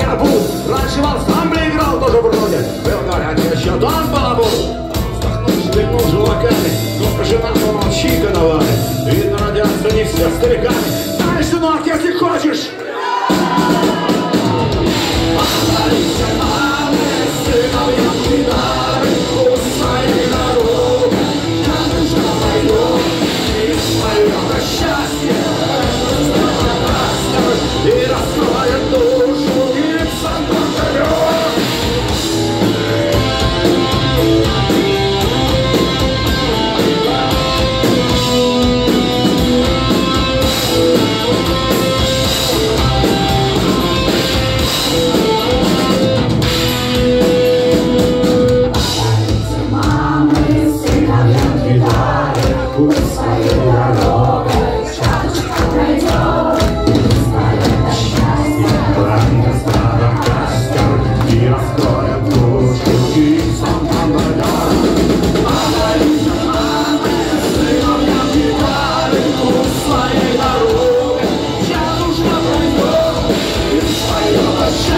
гарпун. Раньше в ансамбле играл тоже вроде. Был, говорят, еще Дон Балабун. Вздохнул, шевельнул желваками. Ну-ка, жена, помолчи, коновали. Видно, родятся не все стариками. Знаешь, сынок, если хочешь. Молодите, мамы, сыновьям гитары, у своей дороги. Я нужно пойду, и споем о счастье. И раскроет душу, и сам Show!